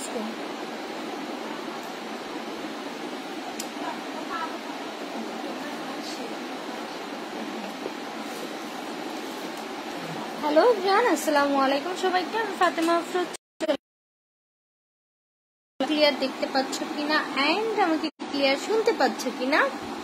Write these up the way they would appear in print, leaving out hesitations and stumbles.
আসো। হ্যালো জান, আসসালামু আলাইকুম সবাইকে। আমি ফাতেমা আফরোজ। ক্লিয়ার দেখতে পাচ্ছ কিনা এন্ড আমাকে ক্লিয়ার শুনতে পাচ্ছ কিনা?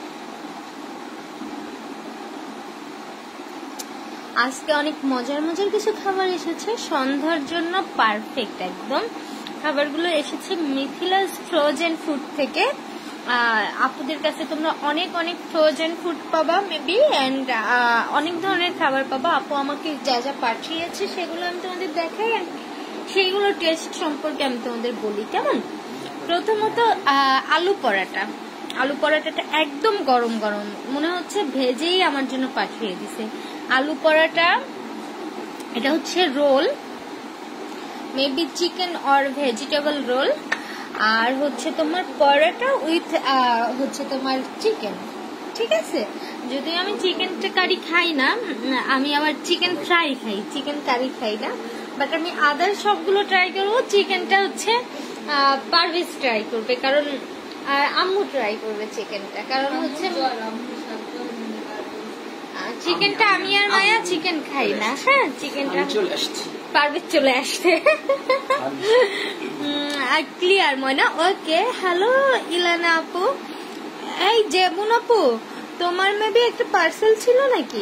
আজকে অনেক মজার মজার কিছু খাবার এসেছে সন্ধ্যার জন্য, পারফেক্ট একদম। খাবারগুলো এসেছে মিথিলাস ফ্রোজেন ফুড থেকে। আপুদের কাছে তোমরা অনেক অনেক ফ্রোজেন ফুড পাবা মেবি, এন্ড অনেক ধরনের খাবার পাবা। আপু আমাকে যা যা পাঠিয়েছে সেগুলো আমি তোমাদের দেখাই, সেইগুলোর টেস্ট সম্পর্কে আমি তোমাদের বলি কেমন। প্রথমত আলু পরাটা। আলু পরাটাটা একদম গরম গরম, মনে হচ্ছে ভেজেই আমার জন্য পাঠিয়ে দিছে। আলু পরাটা এটা হচ্ছে roll, maybe chicken or vegetable roll. আর হচ্ছে তোমার পরাটা উইথ হচ্ছে তোমার চিকেন, ঠিক আছে। যদি আমি চিকেন কারি খাই না, আমি আবার চিকেন ফ্রাই খাই, চিকেন কারি খাই না। বাট আমি আদার সবগুলো ট্রাই করবো। চিকেনটা হচ্ছে পারভেজ ট্রাই করবে, কারণ আম্মু ট্রাই করবে চিকেনটা, কারণ হচ্ছে চিকেনটা আমি আর মায়া চিকেন খাই না। হ্যাঁ, চিকেনটা পারভেজ চলে আসছে। Clear Moyna? Okay. Hello Ilana আপু, এই জেবুন আপু, তোমার মেবি একটা পার্সেল ছিল নাকি?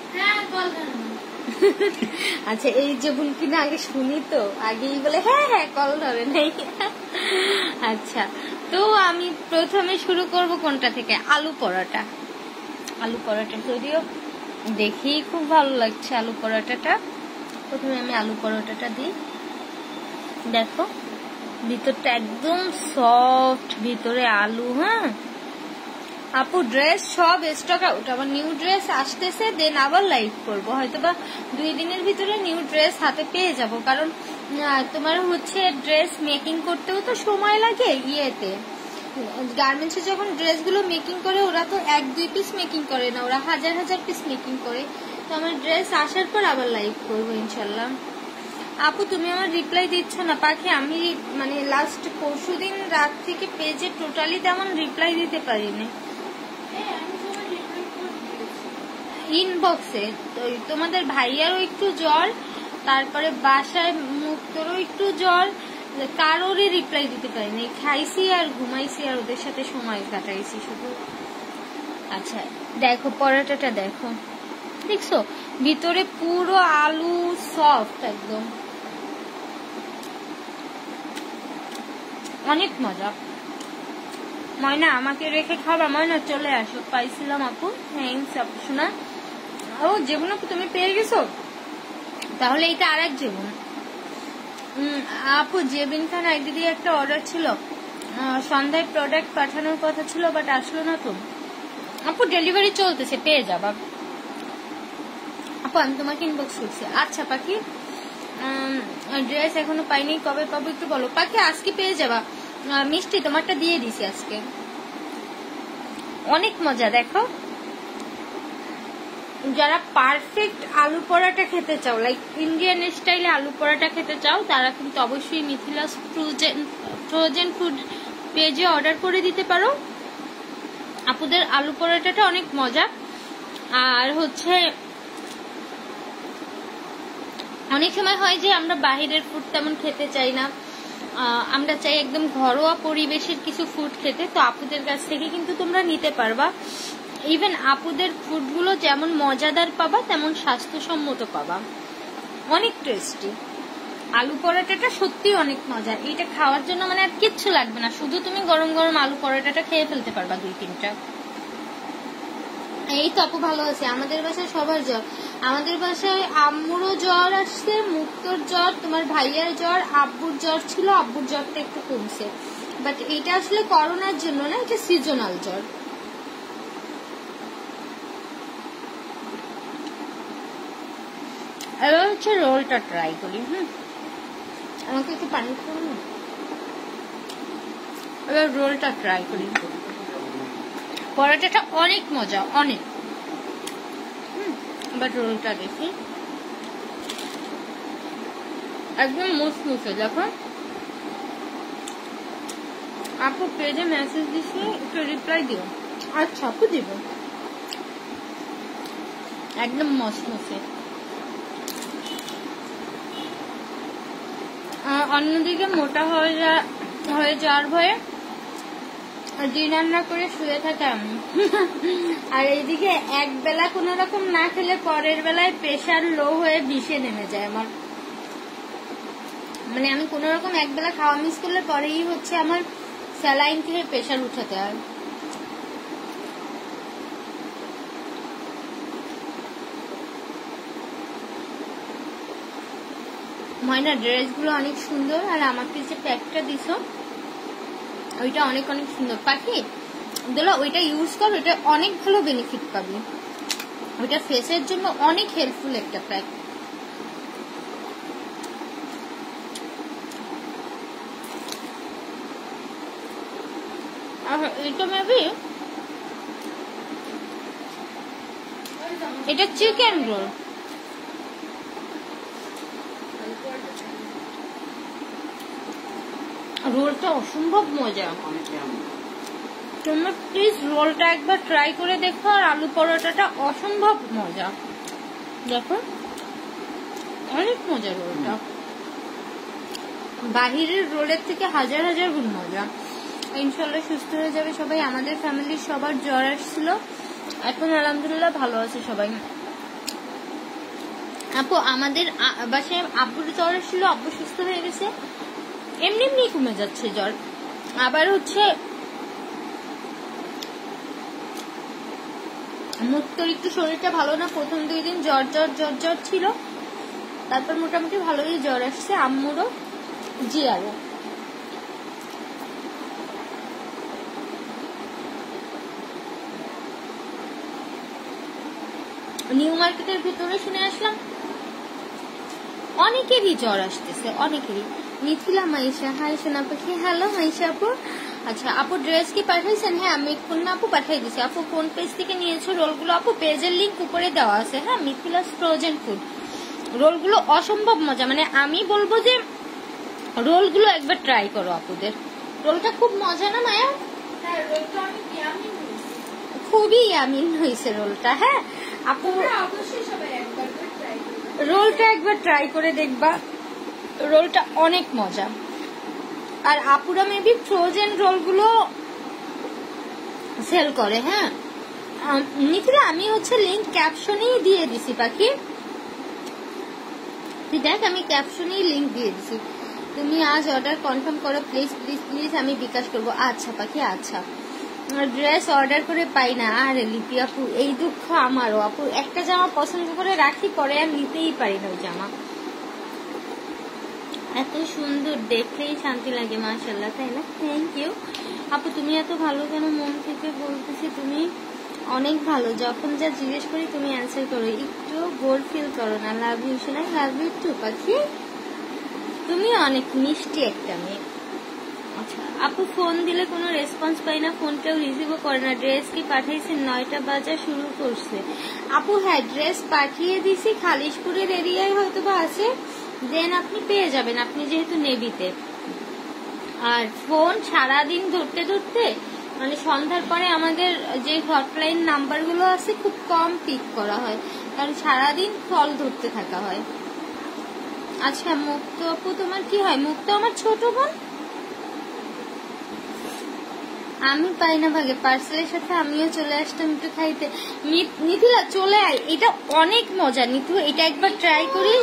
আচ্ছা, এই জেবুন কিনা আগে শুনি তো, আগেই বলে হ্যাঁ হ্যাঁ কল ধরে নাই। আচ্ছা, তো আমি প্রথমে শুরু করব কোনটা থেকে? আলু পরোটা। আলু পরোটা যদিও দেখি খুব ভালো লাগছে আলু পরোটাটা। প্রথমে আমি আলু পরোটাটা দিই। দেখো ভিতরটা একদম সফট, ভিতরে আলু। হ্যাঁ আপু, ড্রেস সব স্টক আউট, আবার নিউ ড্রেস আসতেছে, দেন আবার লাইভ করবো। হয়তোবা 2 দিনের ভিতরে নিউ ড্রেস হাতে পেয়ে যাব, কারণ তোমার হচ্ছে ড্রেস মেকিং করতেও তো সময় লাগে। ইয়েতে গার্মেন্টসে যখন ড্রেসগুলো মেকিং করে, ওরা তো 1-2 পিস মেকিং করে না, ওরা হাজার হাজার পিস মেকিং করে। তো আমার ড্রেস আসার পর আবার লাইভ করবো ইনশাল্লাহ। আপু তুমি আমার রিপ্লাই দিচ্ছ না পাখি। আমি মানে লাস্ট পরশুদিন রাত থেকে পেজে টোটালি তেমন রিপ্লাই দিতে পারিনি। ইনবক্সে তোমাদের ভাইয়ারও একটু জ্বর, তারপরে বাসায় মুক্তরও একটু জ্বর, কারোরই রিপ্লাই দিতে পারিনি। খাইছি আর ঘুমাইছি আর ওদের সাথে সময় কাটাইছি শুধু। আচ্ছা দেখো পরোটাটা, দেখো দেখছো ভিতরে পুরো আলু সফট একদম, অনেক মজা। ময়না আমাকে রেখে খাবা? ময়না চলে আসো, পাইছিলাম আপু। থ্যাংকস আপু শোনা। ও যেমন আপু তুমি পেয়ে গেছো, তাহলে এটা আর এক যেমন। আপু জেবিন খান আইডি দিয়ে একটা অর্ডার ছিল, সন্ধ্যায় প্রোডাক্ট পাঠানোর কথা ছিল, বাট আসলো না তো। আপু ডেলিভারি চলতেছে, পেয়ে যাবা আপু। আমি তোমাকে ইনবক্স করছি। আচ্ছা পাখি, ড্রেস এখনো পাইনি, কবে পাবো একটু বলো পাখি। আজকে পেয়ে যাবা। মিষ্টি তোমারটা দিয়ে দিছি আজকে। অনেক মজা। দেখো যারা পারফেক্ট আলু পরাটা খেতে চাও, লাইক ইন্ডিয়ান স্টাইলে আলু পরাটা খেতে চাও, তারা কিন্তু অবশ্যই মিথিলাস ফ্রোজেন ফুড পেজে অর্ডার করে দিতে পারো। আপুদের আলু পরাটাটা অনেক মজা। আর হচ্ছে অনেক সময় হয় যে আমরা বাহিরের ফুড তেমন খেতে চাই না, আমরা চাই একদম ঘরোয়া পরিবেশের কিছু ফুড খেতে। তো আপুদের কাছ থেকে কিন্তু তোমরা নিতে পারবা। ইভেন আপুদের ফুডগুলো যেমন মজাদার পাবা, তেমন স্বাস্থ্যসম্মত পাবা, অনেক টেস্টি। আলু পরোটাটা সত্যি অনেক মজা। এটা খাওয়ার জন্য মানে আর কিচ্ছু লাগবে না, শুধু তুমি গরম গরম আলু পরোটাটা খেয়ে ফেলতে পারবা 2-3টা। এই তো আপু ভালো আছে। আমাদের বাসায় সবার জ্বর। আমাদের বাসায় আম্মুরও জ্বর আসছে, মুক্তর জ্বর, তোমার ভাইয়ার জ্বর, আব্বুর জ্বর ছিল, আব্বুর জ্বরটা একটু কমছে। বাট এটা আসলে করোনার জন্য না, এটা সিজনাল জ্বর। এবার হচ্ছে রোলটা ট্রাই করি। আমাকে একটু পানি খাওয়ান না। এবার রোলটা ট্রাই করি। পরোটাটা অনেক মজা, অনেক। বাট রোলটা দেখি, একদম মুসমুসে। দেখো আপু পেজে মেসেজ দিছি, একটু রিপ্লাই দিও। আচ্ছা আপু দিব, একদম মসমসে। অন্যদিকে মোটা হয়ে যাওয়ার ভয়ে ডিনার না করে শুয়ে থাকে আমি। আর এইদিকে এক বেলা কোনো রকম না খেলে পরের বেলায় প্রেশার লো হয়ে বিষে নেমে যায় আমার। মানে আমি কোনো রকম এক বেলা খাওয়া মিস করলে পরেই হচ্ছে আমার স্যালাইন খেয়ে প্রেশার উঠাতে হয়। ময়না ড্রেসগুলো অনেক সুন্দর, আর আমাকে যে প্যাকটা দিছো ওইটা অনেক অনেক সুন্দর। পাখি দিলো ওইটা ইউজ কর, ওইটা অনেক ভালো বেনিফিট পাবি, ওইটা ফেসের জন্য অনেক হেল্পফুল একটা প্যাক। এটা মেবি এটা চিকেন রোল। রোলটা অসম্ভব মজা, তোমরা প্লিজ রোলটা একবার ট্রাই করে দেখো। আর আলু পরোটাটা অসম্ভব মজা, দেখো অনেক মজা রোলটা, বাহিরের রোলের থেকে হাজার হাজার গুণ মজা। ইনশাল্লাহ সুস্থ হয়ে যাবে সবাই। আমাদের ফ্যামিলির সবার জ্বর আসছিল, এখন আলহামদুলিল্লাহ ভালো আছে সবাই। আপু আমাদের বাসায় আব্বুর জ্বর আসছিল, আব্বু সুস্থ হয়ে গেছে, এমনি এমনি কমে যাচ্ছে জ্বর। আবার হচ্ছে মুক্তর একটু শরীরটা ভালো না, প্রথম 2 দিন জ্বর জ্বর জ্বর জ্বর ছিল, তারপর মোটামুটি ভালোই জ্বর আসছে আম্মুরও জিয়ারও। নিউ মার্কেটের ভিতরে শুনে আসলাম অনেকেরই জ্বর আসতেছে, অনেকেরই। মিথিলা মাইশা, হাই সোনা পাখি। হ্যালো মাইশা আপু। আচ্ছা আপু ড্রেস কি পাঠাইছেন? হ্যাঁ আমি না আপু পাঠাই দিছি। আপু কোন পেজ থেকে নিয়েছো রোলগুলো? আপু পেজের লিঙ্ক উপরে দেওয়া আছে। হ্যাঁ মিথিলা ফ্রোজেন ফুড রোলগুলো অসম্ভব মজা, মানে আমি বলবো যে রোলগুলো একবার ট্রাই করো আপুদের। রোলটা খুব মজা না মায়া? হ্যাঁ রোলটা অনেক ইয়ামি হয়েছে, খুবই ইয়ামিন হয়েছে রোলটা। হ্যাঁ আপু অবশ্যই সবাই একবার করে ট্রাই করবে, রোলটা একবার ট্রাই করে দেখবা, রোলটা অনেক মজা। আর আপুরা মেবি ফ্রোজেন রোলগুলো সেল করে। হ্যাঁ মিথিলা আমি হচ্ছে লিঙ্ক ক্যাপশনেই দিয়ে দিছি পাখি, দেখ আমি ক্যাপশনেই লিঙ্ক দিয়ে দিছি, তুমি আজ অর্ডার কনফার্ম করো প্লিজ প্লিজ প্লিজ, আমি বিকাশ করবো। আচ্ছা পাখি আচ্ছা। ড্রেস অর্ডার করে পাই না, আরে লিপি আপু এই দুঃখ আমারও। আপু একটা জামা পছন্দ করে রাখি, পরে আর নিতেই পারি না ওই জামা, এত সুন্দর দেখলেই শান্তি লাগে মাশাআল্লাহ, তাই না? থ্যাংক ইউ আপু, তুমি এত ভালো কেন? মন থেকে বলতেছি তুমি অনেক ভালো, যখন যা জিজ্ঞেস করি তুমি অ্যান্সার করো, একটু বোর ফিল করো না। লাভ ইউ শোনাই, লাভ ইউ টু পাখি, তুমি অনেক মিষ্টি একটা মেয়ে। আচ্ছা আপু ফোন দিলে কোনো রেসপন্স পাই না, ফোনটাও রিসিভও করে না। ড্রেস কি পাঠাইছেন? 9টা বাজা শুরু করছে আপু। হ্যাঁ ড্রেস পাঠিয়ে দিছি, খালিশপুরের এরিয়ায় হয়তো বা আছে, দেন আপনি পেয়ে যাবেন, আপনি যেহেতু নেভিতে। আর ফোন সারাদিন ধরতে ধরতে মানে সন্ধ্যার পরে আমাদের যে হটলাইন নাম্বারগুলো আছে খুব কম পিক করা হয়, কারণ সারাদিন কল ধরতে থাকা হয়। আচ্ছা মুক্ত আপু তোমার কি হয়? মুক্ত আমার ছোট বোন, আমি পাই না ভাগে, পার্সেলের সাথে আমিও চলে আসতাম একটু খাইতে। নিথিলা চলে আয়, এটা অনেক মজা নিথু, এটা একবার ট্রাই করিস,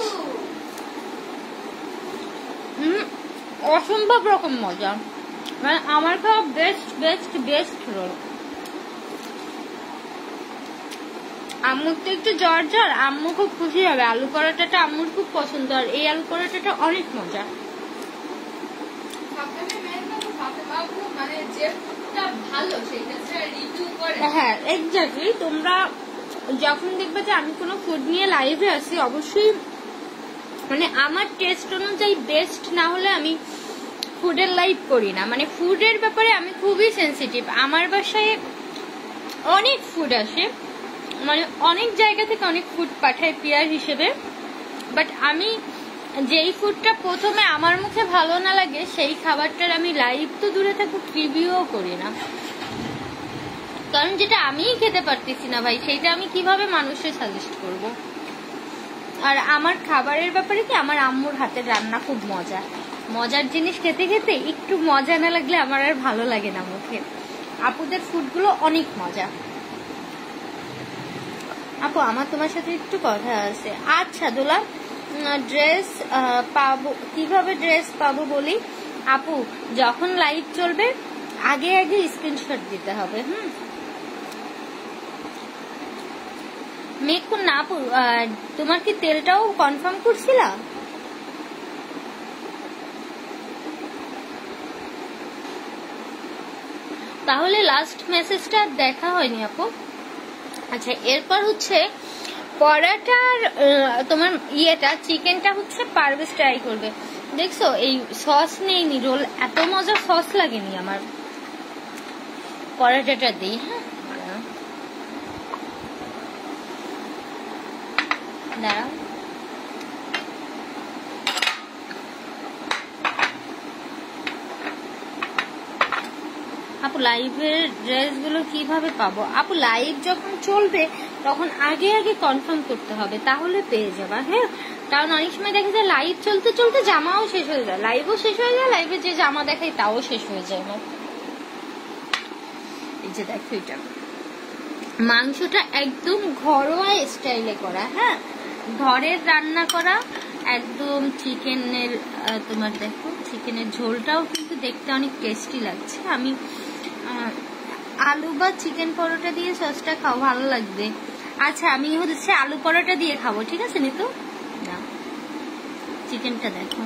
অসম্ভব রকম মজা, মানে আমার খাওয়া বেস্ট বেস্ট বেস্ট রোল। আম্মুর তো একটু জ্বর জ্বর, আম্মু খুব খুশি হবে। আলু পরোটাটা আম্মুর খুব পছন্দ, আর এই আলু পরোটাটা অনেক মজা। মানে যে ফুডটা ভালো সেটা রিভিউ করে। হ্যাঁ এক্স্যাক্টলি, তোমরা যখন দেখবে যে আমি কোনো ফুড নিয়ে লাইভে আসি, অবশ্যই মানে আমার টেস্ট অনুযায়ী বেস্ট না হলে আমি ফুডের লাইভ করি না। মানে ফুডের ব্যাপারে আমি খুবই সেন্সিটিভ। আমার বাসায় অনেক ফুড আসে, মানে অনেক জায়গা থেকে অনেক ফুড পাঠায় পিয়ার হিসেবে, বাট আমি যেই ফুডটা প্রথমে আমার মুখে ভালো না লাগে সেই খাবারটার আমি লাইভ তো দূরে থাকুক রিভিউও করি না, কারণ যেটা আমিই খেতে পারতেছি না ভাই সেইটা আমি কিভাবে মানুষের সাজেস্ট করব। আর আমার খাবারের ব্যাপারে কি, আমার আম্মুর হাতের রান্না খুব মজা, মজার জিনিস খেতে খেতে একটু মজা না লাগলে আমার আর ভালো লাগে না মুখে। আপুদের ফুডগুলো অনেক মজা। আপু আমার তোমার সাথে একটু কথা আছে। আচ্ছা দোলা, ড্রেস পাবো কিভাবে? ড্রেস পাবো বলি আপু, যখন লাইভ চলবে আগে আগে স্ক্রিনশট দিতে হবে। মেকুন না আপু, তোমার কি তেলটাও কনফার্ম করছিলা? তাহলে লাস্ট মেসেজটা দেখা হয়নি আপু। আচ্ছা এরপর হচ্ছে পরাটার তোমার ইয়েটা চিকেনটা হচ্ছে পারভেজ ট্রাই করবে। দেখছো এই সস নেইনি, রোল এত মজা সস লাগেনি আমার। পরাটাটা দিই। হ্যাঁ দাঁড়াও, আপু লাইভের ড্রেসগুলো কিভাবে পাবো? আপু লাইভ যখন চলবে তখন আগে আগে কনফার্ম করতে হবে, তাহলে পেয়ে যাবা। হ্যাঁ, কারণ অনেক সময় দেখা যায় লাইভ চলতে চলতে জামাও শেষ হয়ে যায়, লাইভও শেষ হয়ে যায়, লাইভে যে জামা দেখাই তাও শেষ হয়ে যায় আমার। এই যে দেখো এটা মাংসটা একদম ঘরোয়া স্টাইলে করা, হ্যাঁ ঘরের রান্না করা একদম। চিকেনের তোমার দেখো চিকেনের ঝোলটাও কিন্তু দেখতে অনেক টেস্টি লাগছে। আমি আলু বা চিকেন পরোটা দিয়ে সসটা খাও, ভালো লাগবে। আচ্ছা আমি হচ্ছে আলু পরোটা দিয়ে খাবো, ঠিক আছে নিতু? না চিকেনটা দেখো,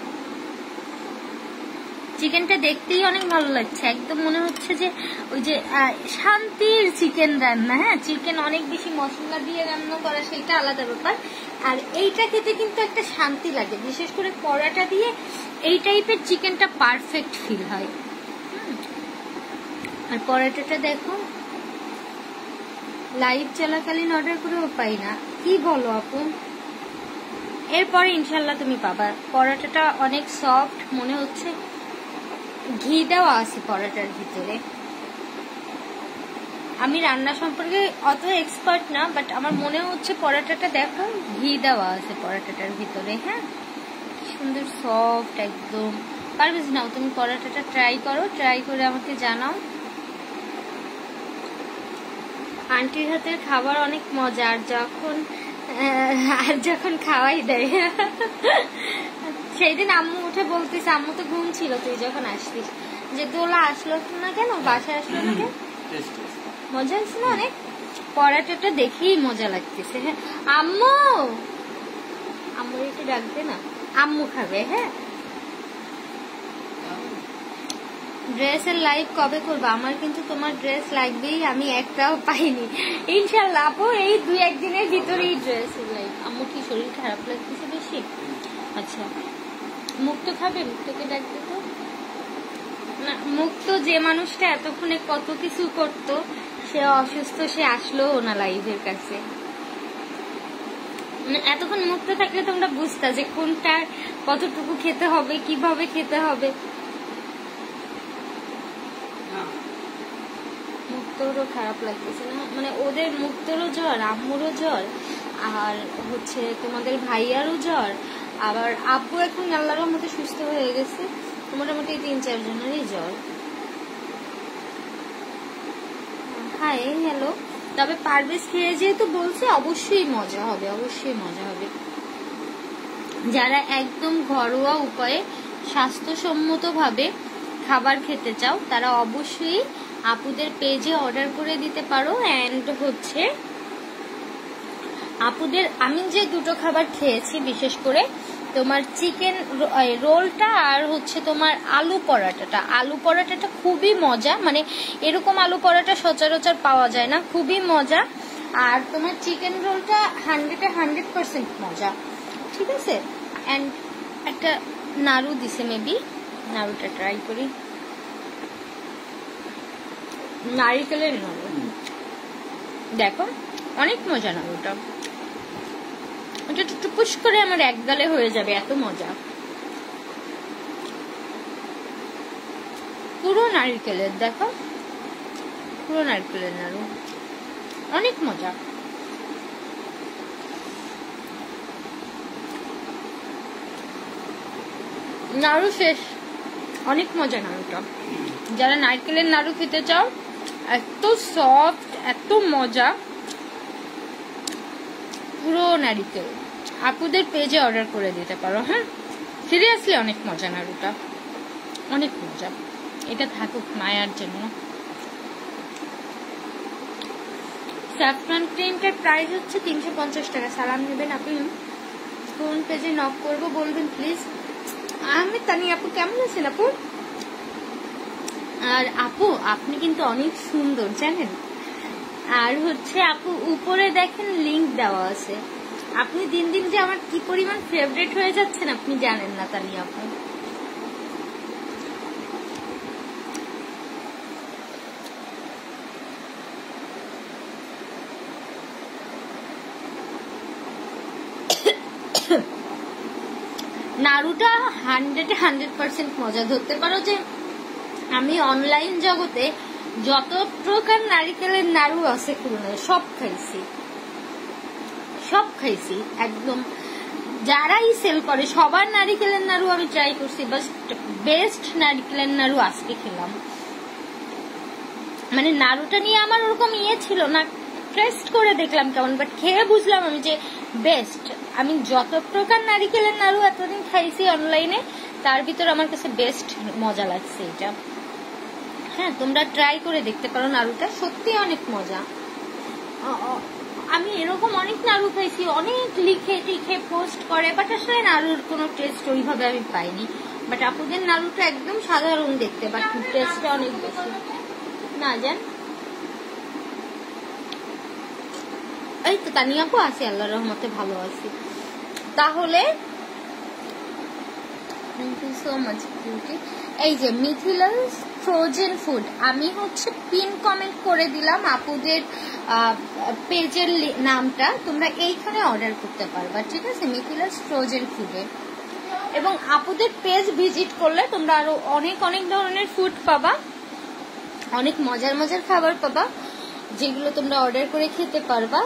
চিকেনটা দেখতেই অনেক ভালো লাগছে, একদম মনে হচ্ছে যে ওই যে শান্তির চিকেন রান্না। হ্যাঁ চিকেন অনেক বেশি মশলা দিয়ে রান্না করা সেটা আলাদা ব্যাপার, আর এইটা খেতে কিন্তু একটা শান্তি লাগে, বিশেষ করে পরোটা দিয়ে এই টাইপের চিকেনটা পারফেক্ট ফিল হয়। আর পরোটাটা দেখো লাইভ চলাকালীন অর্ডার করেও পাই না, কি বলো আপু? এরপরে ইনশাল্লাহ তুমি পাবা। পরোটাটা অনেক সফট, মনে হচ্ছে ঘি দেওয়া আছে পরোটার ভিতরে। আমি রান্না সম্পর্কে অত এক্সপার্ট না, বাট আমার মনে হচ্ছে পরোটাটা দেখো ঘি দেওয়া আছে পরোটাটার ভিতরে। হ্যাঁ সুন্দর সফট একদম। পারবেজ নাও তুমি পরোটাটা ট্রাই করো, ট্রাই করে আমাকে জানাও। আন্টির হাতের খাবার অনেক মজা, আর যখন খাওয়াই দেয়। সেই দিন আম্মু উঠে বলতিস, আম্মু তো ঘুম ছিল তুই যখন আসতিস, যে দোলা আসলো না কেন, বাসায় আসলো না কেন? মজা হয়েছিল অনেক, পরোটাটা দেখেই মজা লাগতেছে। হ্যাঁ আম্মু, আম্মু একটু ডাকবে না, আম্মু খাবে। হ্যাঁ ড্রেসের লাইভ কবে করবো? আমার কিন্তু তোমার ড্রেস লাগবেই, আমি একটাও পাইনি। ইনশাল্লাহ আপু এই 2-1 দিনের ভিতরেই ড্রেসের লাইভ। আম্মু কি শরীর খারাপ লাগতেছে বেশি? আচ্ছা মুক্ত খাবে, মুক্তকে ডাকবে তো না। মুক্ত যে মানুষটা এতক্ষণে কত কিছু করতো, সে অসুস্থ, সে আসলো না লাইভের কাছে। এতক্ষণ মুক্ত থাকলে তোমরা বুঝতা যে কোনটা কতটুকু খেতে হবে, কিভাবে খেতে হবে। মুক্তরও খারাপ লাগতেছে না, মানে ওদের মুক্তরও জ্বর, আম্মুরও জ্বর, আর হচ্ছে তোমাদের ভাইয়ারও জ্বর, আবার আব্বু এখন আল্লাহর মধ্যে সুস্থ হয়ে গেছে, মোটামুটি 3-4 জনেরই জ্বর। Hi hello. তবে পারভেজ খেয়ে যেহেতু বলছে অবশ্যই মজা হবে, অবশ্যই মজা হবে। যারা একদম ঘরোয়া উপায়ে স্বাস্থ্যসম্মত ভাবে খাবার খেতে চাও তারা অবশ্যই আপুদের পেজে অর্ডার করে দিতে পারো। এন্ড হচ্ছে আপুদের আমি যে দুটো খাবার খেয়েছি, বিশেষ করে তোমার চিকেন রোলটা আর হচ্ছে তোমার আলু পরাটাটা খুবই মজা, মানে এরকম আলু পরাটা সচরাচর পাওয়া যায় না, খুবই মজা। আর তোমার চিকেন রোলটা 100% মজা, ঠিক আছে। এন্ড একটা নাড়ু দিছে, মেবি নাড়ুটা ট্রাই করি। নারিকেলের নাড়ু দেখো অনেক মজা নাড়ুটা। ওটা টুপুস করে আমার এক গালে হয়ে যাবে, এত মজা। পুরো নারকেলের, দেখো পুরো নারকেলের নাড়ু, অনেক মজা। নাড়ু শেষ, অনেক মজা নাড়ুটা। যারা নারকেলের নাড়ু খেতে চাও, এত সফট, এত মজা, পুরো নারকেল। আপুদের পেজে অর্ডার করে দিতে পারো। হ্যাঁ, সিরিয়াসলি অনেক মজা নাড়ুটা, অনেক মজা। এটা থাকুক মায়ার জন্য। স্যাফরন ক্রিমটার প্রাইস হচ্ছে 350 টাকা। সালাম নেবেন আপনি, কোন পেজে নক করবো বলবেন প্লিজ। আমি তানি আপু, কেমন আছেন আপু? আর আপু আপনি কিন্তু অনেক সুন্দর জানেন। আর হচ্ছে আপু উপরে দেখেন লিংক দেওয়া আছে। আপনি দিন দিন যে আমার কি পরিমাণ ফেভারিট হয়ে যাচ্ছেন আপনি জানেন না তানি আপু। নাড়ুটা 100% মজা। ধরতে পারো যে আমি অনলাইন জগতে যত প্রকার নারিকেলের নাড়ু আছে খুলনায় সব খাইছি একদম। যারাই সেল করে সবার নারিকেলের নাড়ু আমি ট্রাই করছি, বাট বেস্ট নারিকেলের নাড়ু আজকে খেলাম। মানে নাড়ুটা নিয়ে আমার ওরকম ছিল না, টেস্ট করে দেখলাম কেমন, বাট খেয়ে বুঝলাম আমি যে বেস্ট। আমি যত প্রকার নারিকেলের নাড়ু এতদিন খাইছি অনলাইনে, তার ভিতর আমার কাছে বেস্ট মজা লাগছে এটা। হ্যাঁ, তোমরা ট্রাই করে দেখতে পারো, নাড়ুটা সত্যি অনেক মজা। আমি এরকম অনেক নাড়ু খাইছি, অনেক লিখে পোস্ট করে, বাট আসলে নাড়ুর কোনো টেস্ট ওইভাবে আমি পাইনি। বাট আপুদের নাড়ুটা একদম সাধারণ দেখতে, বাট টেস্টটা অনেক বেশি না জান। এই তো তানি আপু আছি, আল্লাহর রহমতে ভালো আছি। তাহলে thank you so much beauty. এই যে মিথিলাস ফ্রোজেন ফুড, আমি হচ্ছে পিন কমেন্ট করে দিলাম আপুদের পেজের নামটা, তোমরা এইখানে অর্ডার করতে পারবা, ঠিক আছে? মিথিলাস ফ্রোজেন ফুডে। এবং আপুদের পেজ ভিজিট করলে তোমরা আরো অনেক অনেক ধরনের ফুড পাবা, অনেক মজার মজার খাবার পাবা, যেগুলো তোমরা অর্ডার করে খেতে পারবা।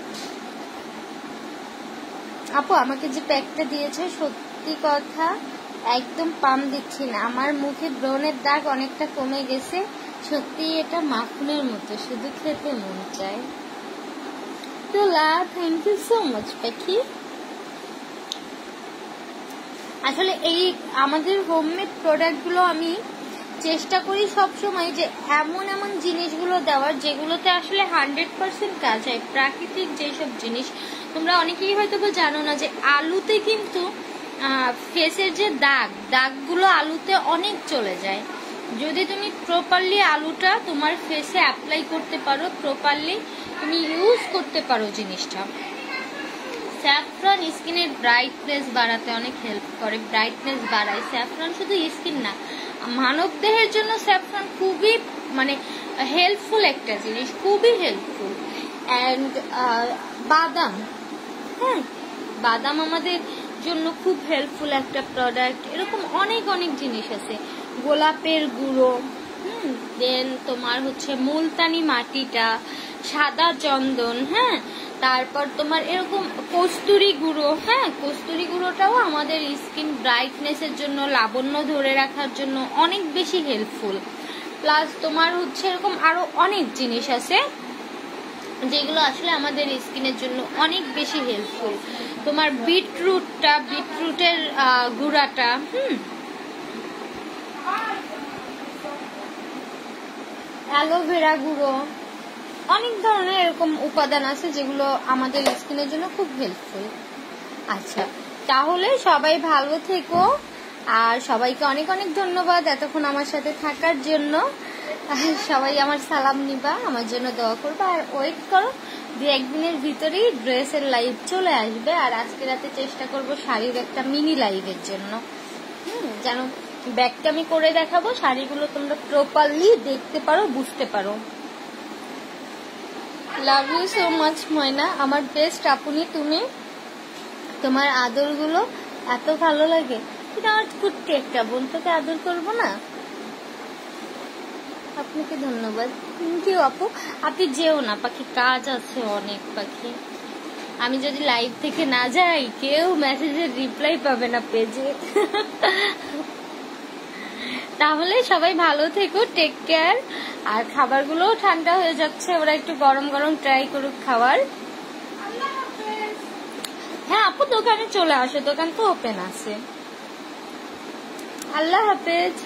আপু আমাকে যে প্যাকটা দিয়েছে, সত্যি কথা একদম পাম দিচ্ছি না, আমার মুখে ব্রণের দাগ অনেকটা কমে গেছে। সত্যি এটা মাখনের মতো, শুধু খেতে মন চায়। তোলা থ্যাংক ইউ সো মাচ পাখি। আসলে এই আমাদের হোমমেড প্রোডাক্ট গুলো আমি চেষ্টা করি সবসময় যে এমন এমন জিনিসগুলো দেওয়ার যেগুলোতে আসলে 100% কাজ হয়, প্রাকৃতিক যেসব জিনিস। তোমরা অনেকেই হয়তো জানো না যে আলুতে কিন্তু ফেসের যে দাগগুলো আলুতে অনেক চলে যায়। যদি তুমি প্রপারলি আলুটা তোমার ফেসে অ্যাপ্লাই করতে পারো, প্রপারলি তুমি ইউজ করতে পারো জিনিসটা। স্যাফরন স্কিনের ব্রাইটনেস বাড়াতে অনেক হেল্প করে, ব্রাইটনেস বাড়ায় স্যাফরন। শুধু স্কিন না, মানব দেহের জন্য স্যাফরন খুবই মানে হেল্পফুল একটা জিনিস, খুবই হেল্পফুল। অ্যান্ড বাদাম, হ্যাঁ বাদাম আমাদের জন্য খুব হেল্পফুল একটা প্রোডাক্ট। এরকম অনেক অনেক জিনিস আছে। গোলাপের গুঁড়ো, দেন তোমার হচ্ছে মুলতানি মাটিটা, সাদা চন্দন, হ্যাঁ তারপর তোমার এরকম কস্তুরি গুঁড়ো, হ্যাঁ কস্তুরি গুঁড়োটাও আমাদের স্কিন ব্রাইটনেসের জন্য, লাবণ্য ধরে রাখার জন্য অনেক বেশি হেল্পফুল। প্লাস তোমার হচ্ছে এরকম আরো অনেক জিনিস আছে যেগুলো আসলে আমাদের স্কিনের জন্য অনেক বেশি হেল্পফুল। তোমার বিটরুটের গুঁড়াটা, অ্যালোভেরা গুঁড়ো, অনেক ধরনের এরকম উপাদান আছে যেগুলো আমাদের স্কিনের জন্য খুব হেল্পফুল। আচ্ছা, তাহলে সবাই ভালো থেকো, আর সবাইকে অনেক অনেক ধন্যবাদ এতক্ষণ আমার সাথে থাকার জন্য। সবাই আমার সালাম নিবা, আমার জন্য দোয়া করবা, আর ওয়েট করো, 2-1 দিনের ভিতরেই ড্রেসের লাইভ চলে আসবে। আর আজকে রাতে চেষ্টা করব শাড়ির একটা মিনি লাইভের জন্য, যেন ব্যাগটা আমি করে দেখাবো, শাড়িগুলো তোমরা প্রপারলি দেখতে পারো, বুঝতে পারো। Love you so much Moyna, আমার বেস্ট আপনি তুমি। তোমার আদরগুলো এত ভালো লাগে। কিন্তু আমার কুট্টি একটা বোন, তোকে আদর করবো না? আপনাকে ধন্যবাদ। থ্যাংক ইউ আপু। আপনি যেও না, পাখি কাজ আছে অনেক। পাখি আমি যদি লাইভ থেকে না যাই কেউ মেসেজের রিপ্লাই পাবে না পেজে। তাহলে সবাই ভালো থেকো, টেক কেয়ার। আর খাবারগুলোও ঠান্ডা হয়ে যাচ্ছে, ওরা একটু গরম গরম ট্রাই করুক খাবার। হ্যাঁ আপু, দোকানে চলে আসো, দোকান তো ওপেন আছে। আল্লাহ হাফেজ।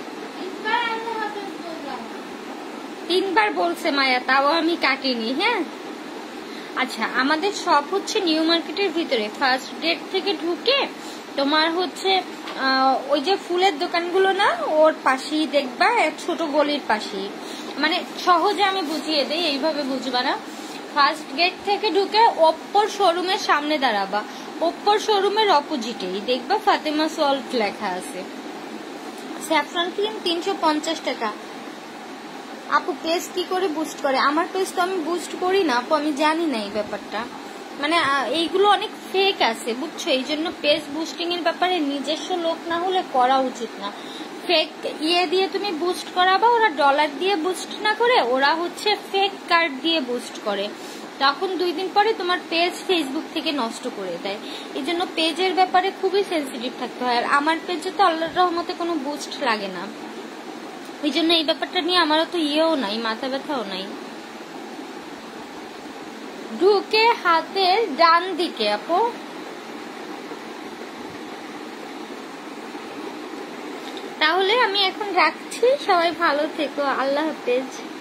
3 বার বলছে মায়া, তাও আমি কাটিনি। হ্যাঁ আচ্ছা, আমাদের শপ হচ্ছে নিউ মার্কেটের ভিতরে, ফার্স্ট গেট থেকে ঢুকে তোমার হচ্ছে ওই যে ফুলের দোকানগুলো না, ওর পাশেই দেখবা, ছোট গলির পাশেই। মানে সহজে আমি বুঝিয়ে দেই, এইভাবে বুঝবা না। ফার্স্ট গেট থেকে ঢুকে ওপ্পোর শোরুমের সামনে দাঁড়াবা, ওপ্পোর শোরুমের অপোজিটেই দেখবা ফাতেমা সল্ট লেখা আছে। স্যাফরন ক্রিম 350 টাকা। আপু পেজ কি করে বুস্ট করে? আমার পেজ তো আমি বুস্ট করি না আপু, আমি জানি না এই ব্যাপারটা। মানে এইগুলো অনেক ফেক আছে বুঝছো, এই জন্য পেজ বুস্টিং এর ব্যাপারে নিজস্ব লোক না হলে করা উচিত না। ফেক দিয়ে তুমি বুস্ট করাবা, ওরা ডলার দিয়ে বুস্ট না করে, ওরা হচ্ছে ফেক কার্ড দিয়ে বুস্ট করে। তখন 2 দিন পরে তোমার পেজ ফেসবুক থেকে নষ্ট করে দেয়। এই জন্য পেজের ব্যাপারে খুবই সেন্সিটিভ থাকতে হয়। আর আমার পেজে তো আল্লাহর রহমতে কোনো বুস্ট লাগে না, ওই জন্য এই ব্যাপারটা নিয়ে আমারও তো ইয়েও নাই, মাথা ব্যথাও নাই। ঢুকে হাতের ডান দিকে আপু। তাহলে আমি এখন রাখছি, সবাই ভালো থেকো, আল্লাহ হাফেজ।